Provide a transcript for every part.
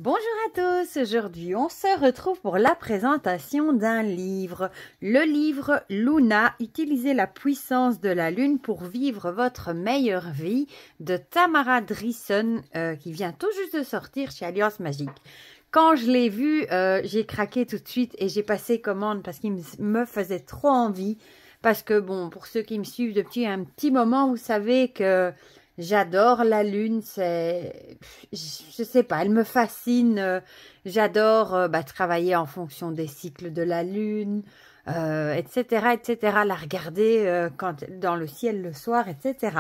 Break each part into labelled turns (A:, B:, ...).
A: Bonjour à tous, aujourd'hui on se retrouve pour la présentation d'un livre. Le livre Luna, utilisez la puissance de la lune pour vivre votre meilleure vie de Tamara Dreesen qui vient tout juste de sortir chez Alliance Magique. Quand je l'ai vu, j'ai craqué tout de suite et j'ai passé commande parce qu'il me faisait trop envie. Parce que bon, pour ceux qui me suivent depuis un petit moment, vous savez que j'adore la lune, je sais pas, elle me fascine. J'adore travailler en fonction des cycles de la lune, etc., etc. La regarder dans le ciel le soir, etc.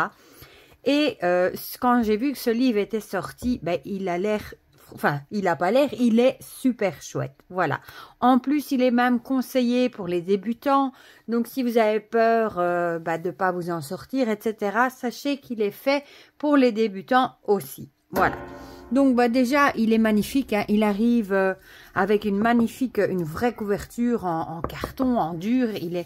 A: Et quand j'ai vu que ce livre était sorti, il a l'air... Enfin, il n'a pas l'air, il est super chouette. Voilà. En plus, il est même conseillé pour les débutants. Donc, si vous avez peur de ne pas vous en sortir, etc., sachez qu'il est fait pour les débutants aussi. Voilà. Donc, déjà, il est magnifique. Hein. Il arrive avec une vraie couverture en carton, en dur.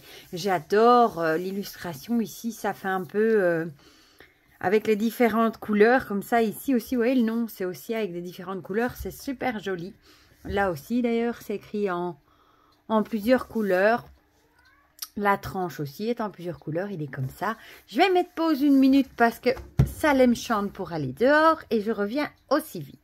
A: J'adore l'illustration ici. Ça fait un peu... avec les différentes couleurs, comme ça, ici aussi, vous voyez, le nom, c'est aussi avec des différentes couleurs, c'est super joli. Là aussi, d'ailleurs, c'est écrit en plusieurs couleurs. La tranche aussi est en plusieurs couleurs, il est comme ça. Je vais mettre pause une minute parce que Salem chante pour aller dehors et je reviens aussi vite.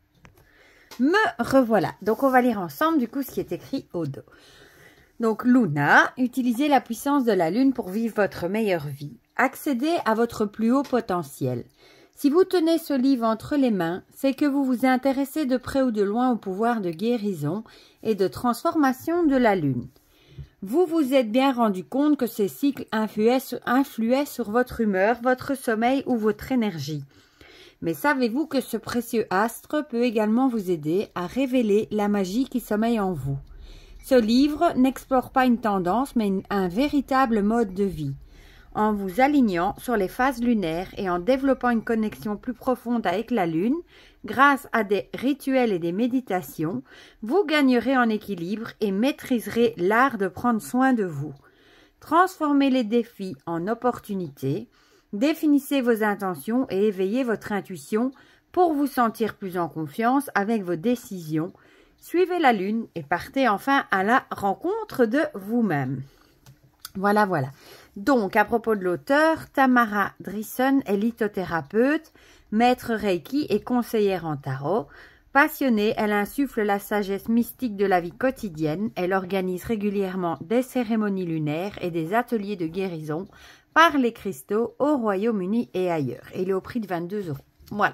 A: Me revoilà. Donc, on va lire ensemble, du coup, ce qui est écrit au dos. Donc, Luna, utilisez la puissance de la lune pour vivre votre meilleure vie. Accédez à votre plus haut potentiel. Si vous tenez ce livre entre les mains, c'est que vous vous intéressez de près ou de loin au pouvoir de guérison et de transformation de la lune. Vous vous êtes bien rendu compte que ces cycles influaient sur votre humeur, votre sommeil ou votre énergie. Mais savez-vous que ce précieux astre peut également vous aider à révéler la magie qui sommeille en vous? Ce livre n'explore pas une tendance, mais un véritable mode de vie. En vous alignant sur les phases lunaires et en développant une connexion plus profonde avec la lune, grâce à des rituels et des méditations, vous gagnerez en équilibre et maîtriserez l'art de prendre soin de vous. Transformez les défis en opportunités, définissez vos intentions et éveillez votre intuition pour vous sentir plus en confiance avec vos décisions. Suivez la lune et partez enfin à la rencontre de vous-même. Voilà, voilà. Donc, à propos de l'auteur, Tamara Dreesen est lithothérapeute, maître Reiki et conseillère en tarot. Passionnée, elle insuffle la sagesse mystique de la vie quotidienne. Elle organise régulièrement des cérémonies lunaires et des ateliers de guérison par les cristaux au Royaume-Uni et ailleurs. Et il est au prix de 22 €. Voilà.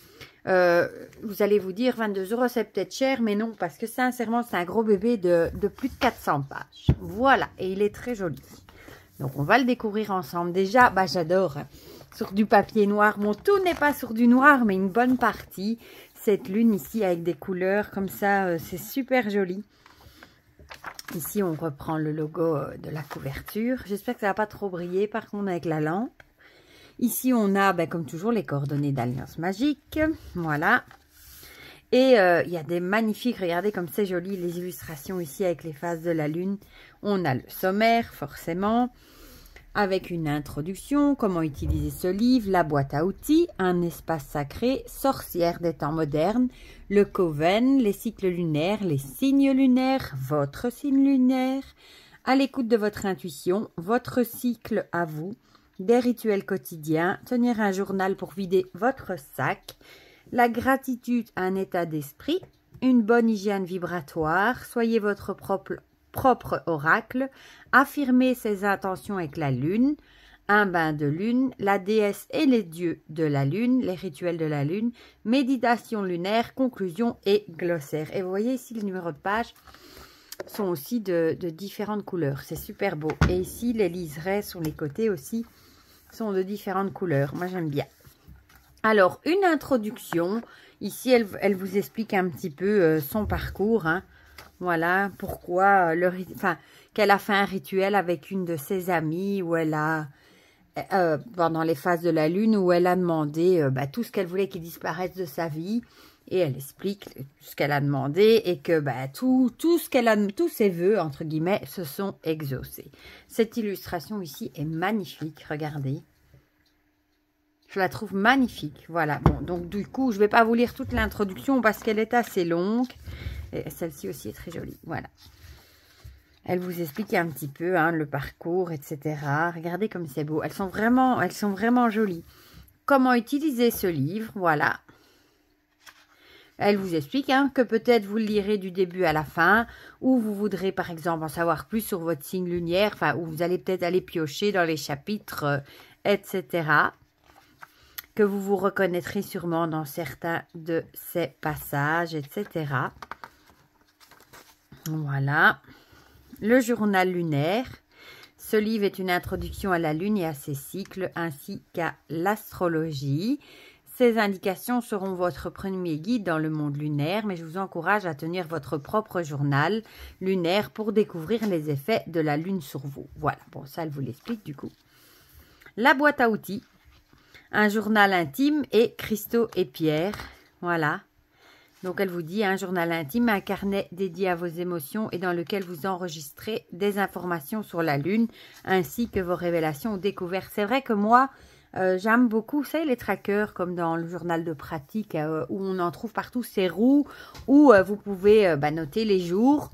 A: Vous allez vous dire 22 €, c'est peut-être cher, mais non, parce que sincèrement, c'est un gros bébé de plus de 400 pages. Voilà, et il est très joli. Donc, on va le découvrir ensemble. Déjà, j'adore. Sur du papier noir. Bon, tout n'est pas sur du noir, mais une bonne partie. Cette lune ici, avec des couleurs comme ça, c'est super joli. Ici, on reprend le logo de la couverture. J'espère que ça ne va pas trop briller, par contre, avec la lampe. Ici, on a, comme toujours, les coordonnées d'Alliance Magique. Voilà. Et il y a des magnifiques, regardez comme c'est joli, les illustrations ici avec les phases de la lune. On a le sommaire, forcément, avec une introduction, comment utiliser ce livre, la boîte à outils, un espace sacré, sorcière des temps modernes, le coven, les cycles lunaires, les signes lunaires, votre signe lunaire, à l'écoute de votre intuition, votre cycle à vous, des rituels quotidiens, tenir un journal pour vider votre sac, la gratitude, un état d'esprit, une bonne hygiène vibratoire, soyez votre propre oracle, affirmez ses intentions avec la lune, un bain de lune, la déesse et les dieux de la lune, les rituels de la lune, méditation lunaire, conclusion et glossaire. Et vous voyez ici les numéros de page sont aussi de différentes couleurs, c'est super beau. Et ici les liserés sur les côtés aussi sont de différentes couleurs, moi j'aime bien. Alors, une introduction. Ici, elle vous explique un petit peu son parcours. Hein. Voilà, pourquoi qu'elle a fait un rituel avec une de ses amies où elle a, pendant les phases de la lune, où elle a demandé tout ce qu'elle voulait qu'il disparaisse de sa vie. Et elle explique ce qu'elle a demandé et que tous ses vœux, entre guillemets, se sont exaucés. Cette illustration ici est magnifique, regardez. Je la trouve magnifique. Voilà. Bon, donc du coup, je ne vais pas vous lire toute l'introduction parce qu'elle est assez longue. Et celle-ci aussi est très jolie. Voilà. Elle vous explique un petit peu hein, le parcours, etc. Regardez comme c'est beau. Elles sont vraiment jolies. Comment utiliser ce livre, voilà. Elle vous explique hein, que peut-être vous le lirez du début à la fin, ou vous voudrez par exemple en savoir plus sur votre signe lunaire, enfin, où vous allez peut-être aller piocher dans les chapitres, etc. Que vous vous reconnaîtrez sûrement dans certains de ces passages, etc. Voilà. Le journal lunaire. Ce livre est une introduction à la Lune et à ses cycles, ainsi qu'à l'astrologie. Ces indications seront votre premier guide dans le monde lunaire, mais je vous encourage à tenir votre propre journal lunaire pour découvrir les effets de la Lune sur vous. Voilà, bon, ça, elle vous l'explique du coup. La boîte à outils, un journal intime et cristaux et pierres. Voilà. Donc, elle vous dit un journal intime, un carnet dédié à vos émotions et dans lequel vous enregistrez des informations sur la Lune ainsi que vos révélations ou découvertes. C'est vrai que moi, j'aime beaucoup, vous savez, les trackers comme dans le journal de pratique où on en trouve partout ces roues où vous pouvez noter les jours,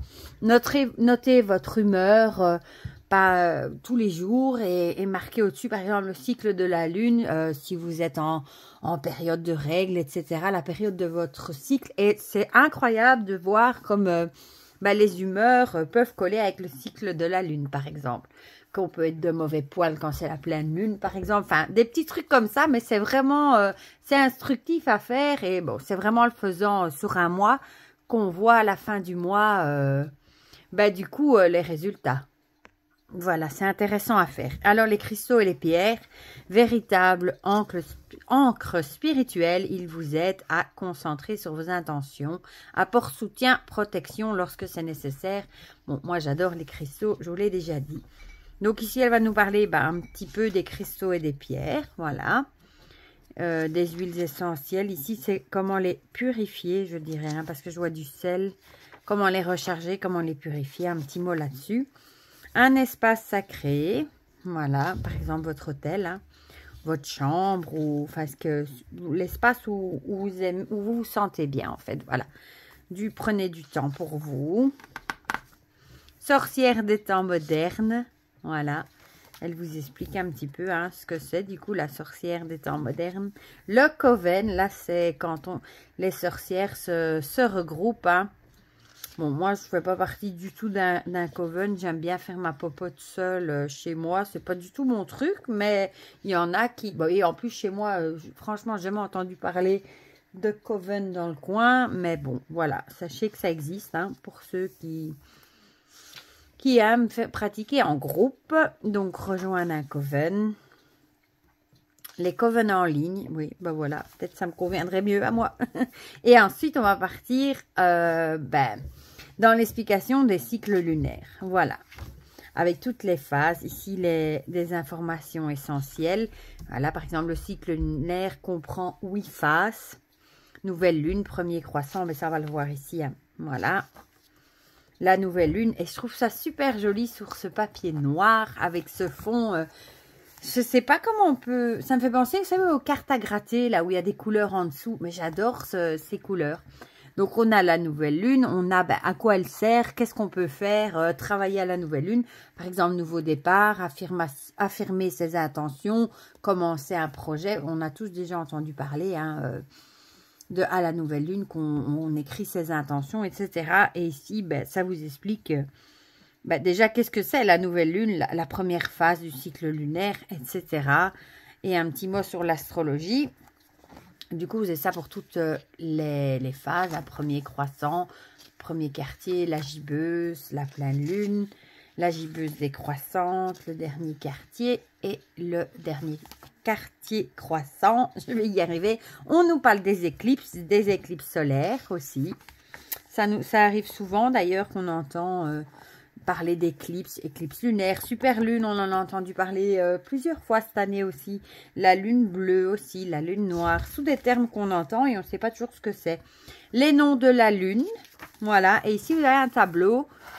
A: noter votre humeur pas tous les jours et marquer au-dessus, par exemple, le cycle de la Lune, si vous êtes en période de règles, etc., la période de votre cycle. Et c'est incroyable de voir comme les humeurs peuvent coller avec le cycle de la Lune, par exemple. Qu'on peut être de mauvais poil quand c'est la pleine Lune, par exemple. Enfin, des petits trucs comme ça, mais c'est vraiment, c'est instructif à faire. Et bon, c'est vraiment le faisant sur un mois qu'on voit à la fin du mois, du coup, les résultats. Voilà, c'est intéressant à faire. Alors, les cristaux et les pierres, véritable encre spirituelle, ils vous aident à concentrer sur vos intentions, apportent soutien, protection lorsque c'est nécessaire. Bon, moi, j'adore les cristaux, je vous l'ai déjà dit. Donc, ici, elle va nous parler un petit peu des cristaux et des pierres, voilà. Des huiles essentielles. Ici, c'est comment les purifier, je dirais, hein, parce que je vois du sel. Comment les recharger, comment les purifier, un petit mot là-dessus. Un espace sacré, voilà, par exemple votre hôtel, hein, votre chambre, ou l'espace où vous vous sentez bien, en fait, voilà. Prenez du temps pour vous. Sorcière des temps modernes, voilà. Elle vous explique un petit peu hein, ce que c'est, du coup, la sorcière des temps modernes. Le coven, là, c'est quand les sorcières se regroupent, hein. Bon, moi, je ne fais pas partie du tout d'un coven. J'aime bien faire ma popote seule chez moi. C'est pas du tout mon truc, mais il y en a qui... Bon, et en plus, chez moi, franchement, j'ai jamais entendu parler de coven dans le coin. Mais bon, voilà. Sachez que ça existe hein, pour ceux qui aiment pratiquer en groupe. Donc, rejoindre un coven. Les covenants en ligne, oui, voilà. Peut-être ça me conviendrait mieux à moi. Et ensuite, on va partir... dans l'explication des cycles lunaires. Voilà. Avec toutes les phases. Ici, des informations essentielles. Voilà, par exemple, le cycle lunaire comprend 8 phases. Nouvelle lune, premier croissant. Mais ça, on va le voir ici. Hein. Voilà. La nouvelle lune. Et je trouve ça super joli sur ce papier noir. Avec ce fond... je sais pas comment on peut... Ça me fait penser, vous savez, aux cartes à gratter. Là où il y a des couleurs en dessous. Mais j'adore ces couleurs. Donc, on a la nouvelle lune, on a à quoi elle sert, qu'est-ce qu'on peut faire, travailler à la nouvelle lune. Par exemple, nouveau départ, affirmer ses intentions, commencer un projet. On a tous déjà entendu parler hein, à la nouvelle lune qu'on écrit ses intentions, etc. Et ici, ça vous explique déjà qu'est-ce que c'est la nouvelle lune, la première phase du cycle lunaire, etc. Et un petit mot sur l'astrologie. Du coup, vous avez ça pour toutes les phases. Un premier croissant, premier quartier, la gibbeuse, la pleine lune, la gibbeuse décroissante, le dernier quartier et le dernier quartier croissant. Je vais y arriver. On nous parle des éclipses solaires aussi. Ça arrive souvent d'ailleurs qu'on entend... parler d'éclipses, éclipses lunaires, super lune, on en a entendu parler plusieurs fois cette année aussi. La lune bleue aussi, la lune noire, sous des termes qu'on entend et on ne sait pas toujours ce que c'est. Les noms de la lune, voilà. Et ici, vous avez un tableau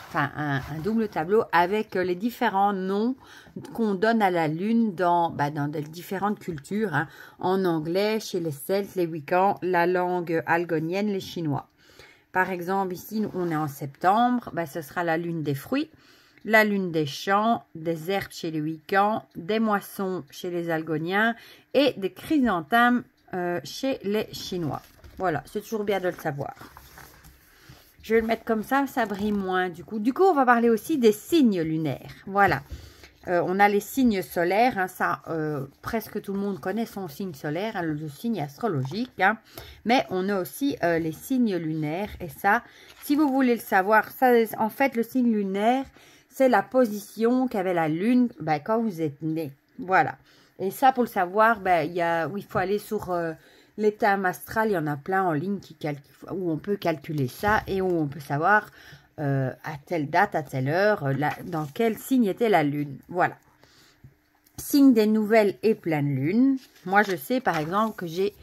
A: enfin un double tableau avec les différents noms qu'on donne à la lune dans les différentes cultures, hein, en anglais, chez les Celtes, les Wiccans, la langue algonienne, les Chinois. Par exemple, ici, on est en septembre, ce sera la lune des fruits, la lune des champs, des herbes chez les Wiccans, des moissons chez les algoniens et des chrysanthèmes chez les Chinois. Voilà, c'est toujours bien de le savoir. Je vais le mettre comme ça brille moins du coup. Du coup, on va parler aussi des signes lunaires. Voilà. On a les signes solaires, hein, ça, presque tout le monde connaît son signe solaire, hein, le signe astrologique. Hein, mais on a aussi les signes lunaires. Et ça, si vous voulez le savoir, ça, en fait, le signe lunaire, c'est la position qu'avait la lune quand vous êtes né. Voilà. Et ça, pour le savoir, il faut aller sur les thèmes astrales. Il y en a plein en ligne où on peut calculer ça et où on peut savoir à telle date, à telle heure, dans quel signe était la lune. Voilà. Signe des nouvelles et pleine lune. Moi, je sais par exemple que j'ai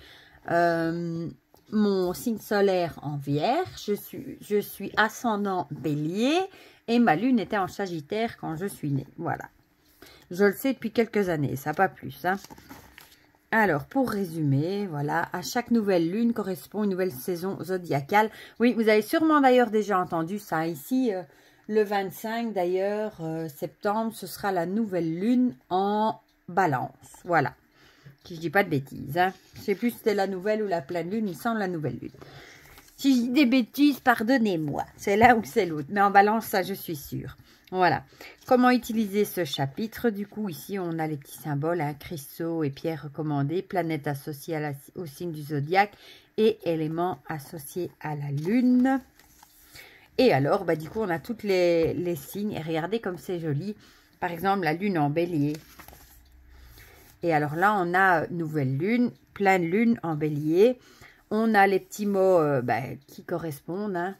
A: mon signe solaire en Vierge. Je suis ascendant Bélier et ma lune était en Sagittaire quand je suis née. Voilà. Je le sais depuis quelques années, ça pas plus. Hein. Alors, pour résumer, voilà, à chaque nouvelle lune correspond une nouvelle saison zodiacale. Oui, vous avez sûrement d'ailleurs déjà entendu ça. Ici, le 25 d'ailleurs, septembre, ce sera la nouvelle lune en balance. Voilà. Si je dis pas de bêtises. Hein. Je ne sais plus si c'était la nouvelle ou la pleine lune, il semble la nouvelle lune. Si je dis des bêtises, pardonnez-moi. C'est là ou c'est l'autre. Mais en balance, ça, je suis sûre. Voilà. Comment utiliser ce chapitre? Du coup, ici, on a les petits symboles, hein, cristaux et pierres recommandées, planètes associées au signe du zodiaque et éléments associés à la lune. Et alors, du coup, on a toutes les signes. Et regardez comme c'est joli. Par exemple, la lune en bélier. Et alors là, on a nouvelle lune, pleine lune en bélier. On a les petits mots qui correspondent. Hein.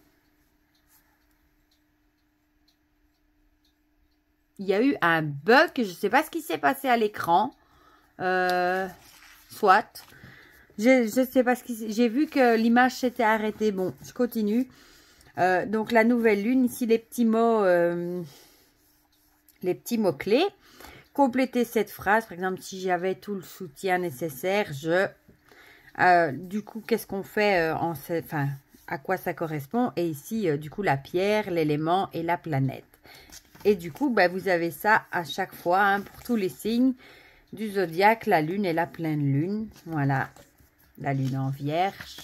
A: Il y a eu un bug, je ne sais pas ce qui s'est passé à l'écran. Soit. Je ne sais pas ce qui... J'ai vu que l'image s'était arrêtée. Bon, je continue. Donc, la nouvelle lune. Ici, les petits mots clés. Compléter cette phrase. Par exemple, si j'avais tout le soutien nécessaire, du coup, qu'est-ce qu'on fait à quoi ça correspond? Et ici, du coup, la pierre, l'élément et la planète. Et du coup, vous avez ça à chaque fois, hein, pour tous les signes du zodiaque, la lune et la pleine lune. Voilà, la lune en vierge,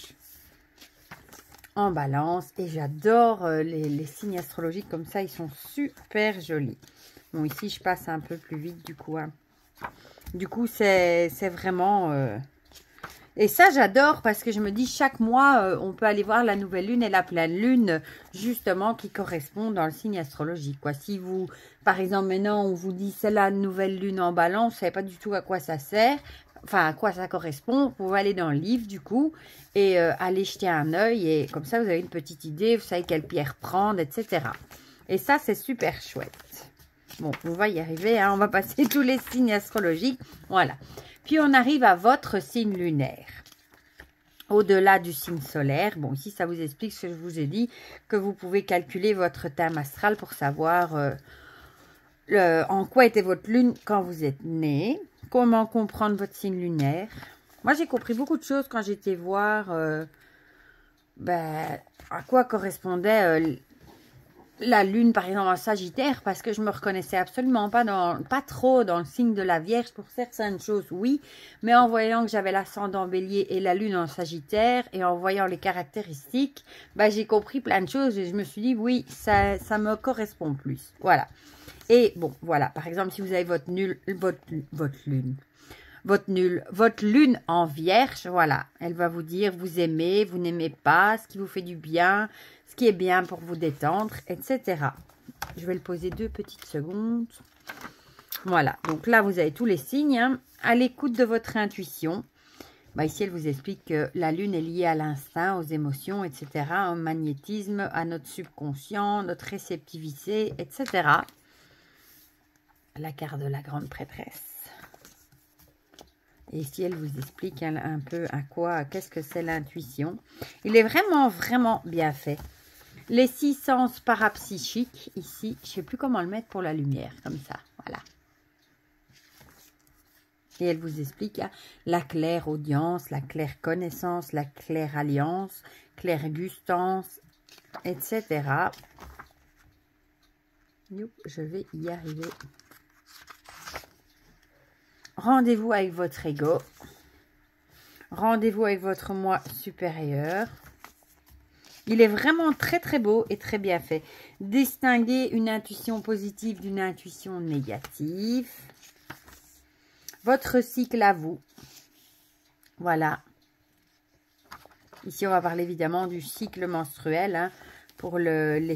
A: en balance. Et j'adore les signes astrologiques comme ça, ils sont super jolis. Bon, ici, je passe un peu plus vite du coup. Hein. Du coup, c'est vraiment... Et ça, j'adore parce que je me dis, chaque mois, on peut aller voir la nouvelle lune et la pleine lune, justement, qui correspondent dans le signe astrologique. Quoi. Si vous, par exemple, maintenant, on vous dit, c'est la nouvelle lune en balance, vous ne savez pas du tout à quoi ça sert, enfin, à quoi ça correspond, vous pouvez aller dans le livre, du coup, et aller jeter un œil, et comme ça, vous avez une petite idée, vous savez quelle pierre prendre, etc. Et ça, c'est super chouette. Bon, on va y arriver, hein, on va passer tous les signes astrologiques, voilà. Puis, on arrive à votre signe lunaire. Au-delà du signe solaire, bon, ici, ça vous explique ce que je vous ai dit, que vous pouvez calculer votre thème astral pour savoir en quoi était votre lune quand vous êtes né, comment comprendre votre signe lunaire. Moi, j'ai compris beaucoup de choses quand j'étais voir à quoi correspondait la lune, par exemple, en Sagittaire, parce que je me reconnaissais absolument pas trop dans le signe de la Vierge. Pour certaines choses, oui, mais en voyant que j'avais l'ascendant Bélier et la lune en Sagittaire, et en voyant les caractéristiques, j'ai compris plein de choses, et je me suis dit, oui, ça me correspond plus. Voilà. Et bon, voilà, par exemple, si vous avez votre lune en Vierge, voilà, elle va vous dire, vous aimez, vous n'aimez pas, ce qui vous fait du bien, ce qui est bien pour vous détendre, etc. Je vais le poser 2 petites secondes. Voilà, donc là, vous avez tous les signes. Hein, à l'écoute de votre intuition. Ici, elle vous explique que la lune est liée à l'instinct, aux émotions, etc., au magnétisme, à notre subconscient, notre réceptivité, etc. La carte de la grande prêtresse. Et ici, elle vous explique un peu qu'est-ce que c'est l'intuition. Il est vraiment, vraiment bien fait. Les 6 sens parapsychiques, ici, je ne sais plus comment le mettre pour la lumière, comme ça, voilà. Et elle vous explique hein, la claire audience, la claire connaissance, la claire alliance, claire gustance, etc. Je vais y arriver. Rendez-vous avec votre ego. Rendez-vous avec votre moi supérieur. Il est vraiment très très beau et très bien fait. Distinguer une intuition positive d'une intuition négative. Votre cycle à vous. Voilà. Ici, on va parler évidemment du cycle menstruel hein, pour les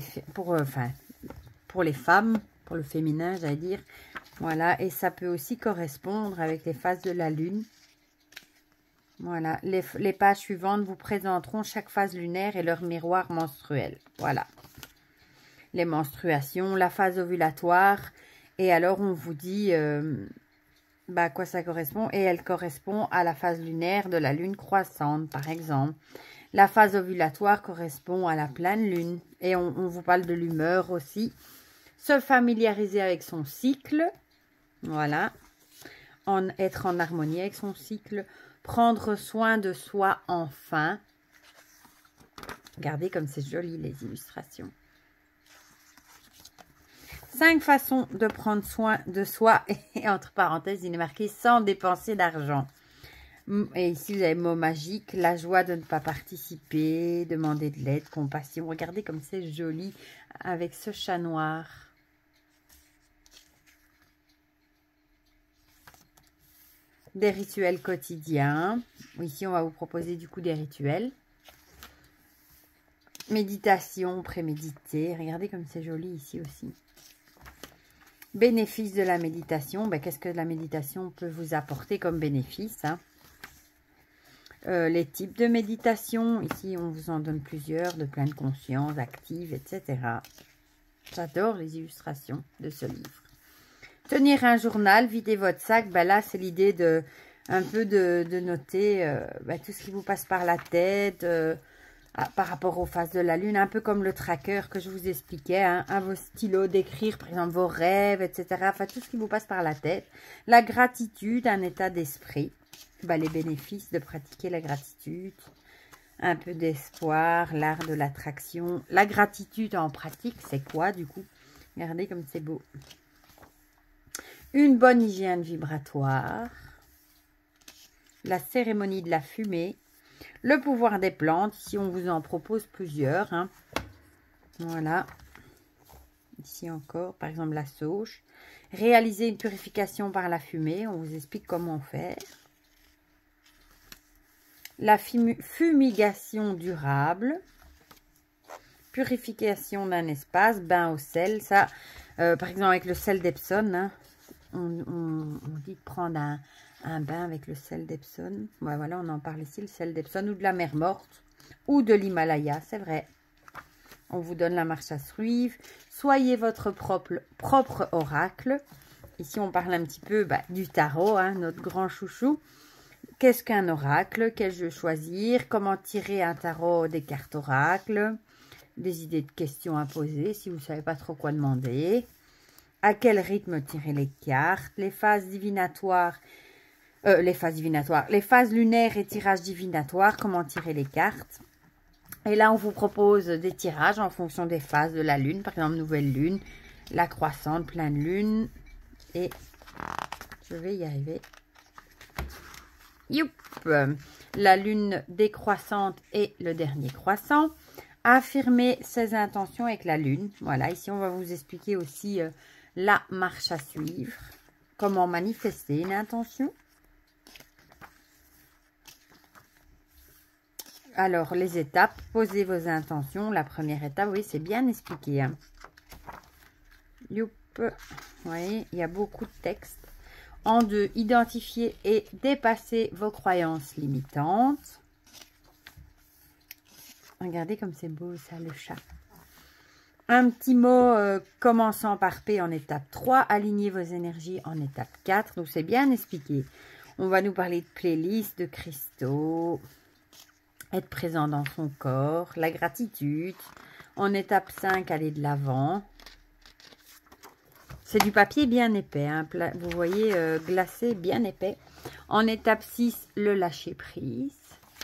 A: femmes, pour le féminin, j'allais dire. Voilà, et ça peut aussi correspondre avec les phases de la lune. Voilà, les pages suivantes vous présenteront chaque phase lunaire et leur miroir menstruel. Voilà. Les menstruations, la phase ovulatoire. Et alors, on vous dit à quoi ça correspond. Et elle correspond à la phase lunaire de la lune croissante, par exemple. La phase ovulatoire correspond à la pleine lune. Et on vous parle de l'humeur aussi. Se familiariser avec son cycle. Voilà. Être en harmonie avec son cycle. Prendre soin de soi enfin. Regardez comme c'est joli les illustrations. 5 façons de prendre soin de soi. Et entre parenthèses, il est marqué sans dépenser d'argent. Et ici, vous avez mot magique. La joie de ne pas participer. Demander de l'aide, compassion. Regardez comme c'est joli avec ce chat noir. Des rituels quotidiens. Ici, on va vous proposer du coup des rituels. Méditation, préméditer. Regardez comme c'est joli ici aussi. Bénéfice de la méditation. Qu'est-ce que la méditation peut vous apporter comme bénéfice hein? Les types de méditation. Ici, on vous en donne plusieurs. De pleine conscience, active, etc. J'adore les illustrations de ce livre. Tenir un journal, vider votre sac. Là, c'est l'idée de un peu de noter tout ce qui vous passe par la tête. Par rapport aux phases de la lune, un peu comme le tracker que je vous expliquais, hein, à vos stylos, d'écrire par exemple vos rêves, etc. Enfin, tout ce qui vous passe par la tête. La gratitude, un état d'esprit. Les bénéfices de pratiquer la gratitude. Un peu d'espoir, l'art de l'attraction. La gratitude en pratique, c'est quoi du coup? Regardez comme c'est beau. Une bonne hygiène vibratoire. La cérémonie de la fumée. Le pouvoir des plantes, si on vous en propose plusieurs. Hein. Voilà. Ici encore, par exemple, la sauge. Réaliser une purification par la fumée. On vous explique comment faire. La fumigation durable. Purification d'un espace. Bain au sel. Ça, par exemple, avec le sel d'Epsom, hein, on dit de prendre un bain avec le sel d'Epsom. Ouais, voilà, on en parle ici, le sel d'Epsom ou de la mer morte ou de l'Himalaya, c'est vrai. On vous donne la marche à suivre. Soyez votre propre oracle. Ici, on parle un petit peu du tarot, hein, notre grand chouchou. Qu'est-ce qu'un oracle? Quel jeu choisir? Comment tirer un tarot des cartes oracles? Des idées de questions à poser si vous ne savez pas trop quoi demander. À quel rythme tirer les cartes? Les phases divinatoires. Les phases lunaires et tirages divinatoires, comment tirer les cartes. Et là, on vous propose des tirages en fonction des phases de la lune. Par exemple, nouvelle lune, la croissante, pleine lune. Et je vais y arriver. Youp! La lune décroissante et le dernier croissant. Affirmer ses intentions avec la lune. Voilà, ici, on va vous expliquer aussi la marche à suivre. Comment manifester une intention. Alors, les étapes, posez vos intentions. La première étape, oui, c'est bien expliqué. Hein. Youp. Vous voyez, il y a beaucoup de texte. En 2, identifier et dépasser vos croyances limitantes. Regardez comme c'est beau ça, le chat. Un petit mot commençant par P en étape 3. Aligner vos énergies en étape 4. Donc, c'est bien expliqué. On va nous parler de playlist, de cristaux. Être présent dans son corps, la gratitude. En étape 5, allez de l'avant. C'est du papier bien épais, hein, vous voyez, glacé, bien épais. En étape 6, le lâcher prise.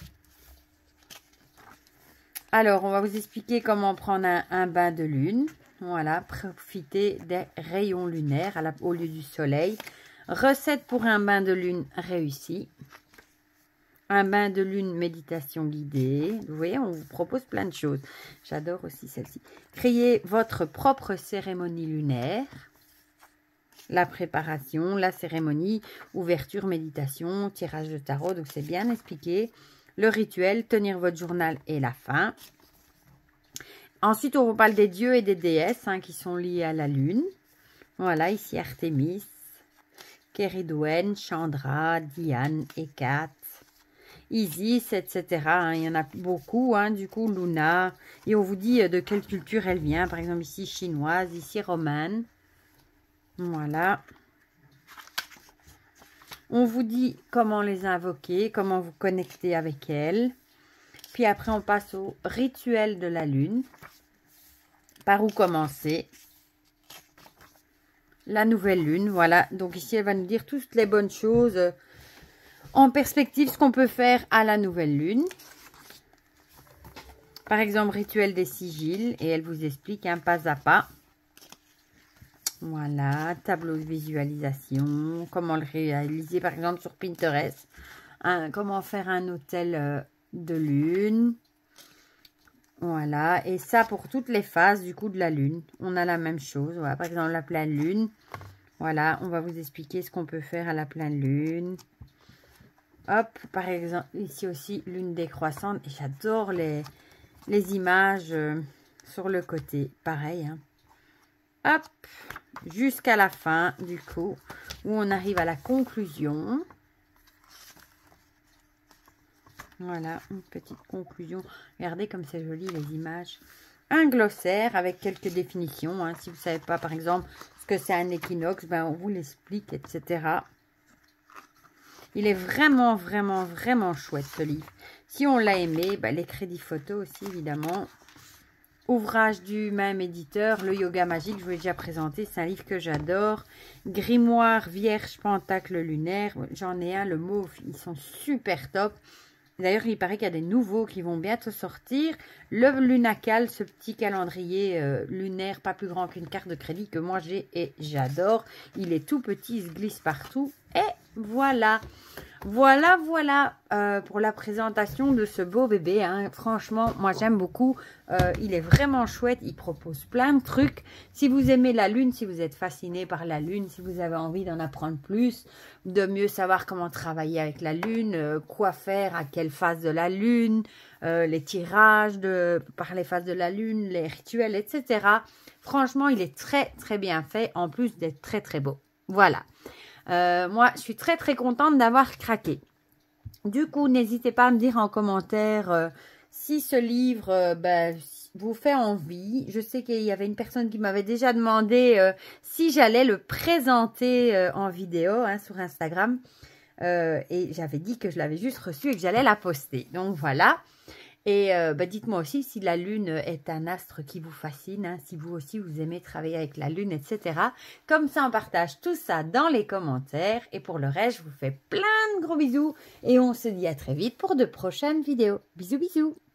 A: Alors, on va vous expliquer comment prendre un bain de lune. Voilà, profiter des rayons lunaires au lieu du soleil. Recette pour un bain de lune réussi. Un bain de lune méditation guidée. Vous voyez, on vous propose plein de choses. J'adore aussi celle-ci. Créez votre propre cérémonie lunaire. La préparation, la cérémonie, ouverture, méditation, tirage de tarot. Donc, c'est bien expliqué. Le rituel, tenir votre journal et la fin. Ensuite, on vous parle des dieux et des déesses hein, qui sont liés à la lune. Voilà, ici Artémis, Kéridouen, Chandra, Diane, Hécate, Isis, etc. Hein, il y en a beaucoup, hein, du coup, Luna. Et on vous dit de quelle culture elle vient. Par exemple, ici chinoise, ici romane. Voilà. On vous dit comment les invoquer, comment vous connecter avec elles. Puis après, on passe au rituel de la lune. Par où commencer? La nouvelle lune, voilà. Donc ici, elle va nous dire toutes les bonnes choses en perspective, ce qu'on peut faire à la nouvelle lune. Par exemple, rituel des sigils. Et elle vous explique un pas à pas. Voilà, tableau de visualisation. Comment le réaliser, par exemple, sur Pinterest. Comment faire un hôtel de lune. Voilà, et ça pour toutes les phases du coup de la lune. On a la même chose. Voilà, par exemple, la pleine lune. Voilà, on va vous expliquer ce qu'on peut faire à la pleine lune. Hop, par exemple, ici aussi, lune décroissante. Et j'adore les images sur le côté. Pareil, hein. Hop, jusqu'à la fin, du coup, où on arrive à la conclusion. Voilà, une petite conclusion. Regardez comme c'est joli, les images. Un glossaire avec quelques définitions. Hein. Si vous ne savez pas, par exemple, ce que c'est un équinoxe, ben, on vous l'explique, etc. Il est vraiment, vraiment, vraiment chouette, ce livre. Si on l'a aimé, ben, les crédits photos aussi, évidemment. Ouvrage du même éditeur, le yoga magique, je vous l'ai déjà présenté, c'est un livre que j'adore. Grimoire Vierge Pentacle lunaire, j'en ai un, le mauve, ils sont super top. D'ailleurs, il paraît qu'il y a des nouveaux qui vont bientôt sortir. Le Lunacal, ce petit calendrier lunaire, pas plus grand qu'une carte de crédit que moi j'ai et j'adore. Il est tout petit, il se glisse partout. Et voilà. Voilà pour la présentation de ce beau bébé. Hein. Franchement, moi j'aime beaucoup. Il est vraiment chouette. Il propose plein de trucs. Si vous aimez la lune, si vous êtes fasciné par la lune, si vous avez envie d'en apprendre plus, de mieux savoir comment travailler avec la lune, quoi faire, à quelle phase de la lune, les tirages par les phases de la lune, les rituels, etc. Franchement, il est très très bien fait, en plus d'être très très beau. Voilà. Moi, je suis très très contente d'avoir craqué. Du coup, n'hésitez pas à me dire en commentaire si ce livre vous fait envie. Je sais qu'il y avait une personne qui m'avait déjà demandé si j'allais le présenter en vidéo hein, sur Instagram. Et j'avais dit que je l'avais juste reçu et que j'allais la poster. Donc voilà. Et dites-moi aussi si la lune est un astre qui vous fascine, hein, si vous aussi vous aimez travailler avec la lune, etc. Comme ça, on partage tout ça dans les commentaires. Et pour le reste, je vous fais plein de gros bisous. Et on se dit à très vite pour de prochaines vidéos. Bisous, bisous.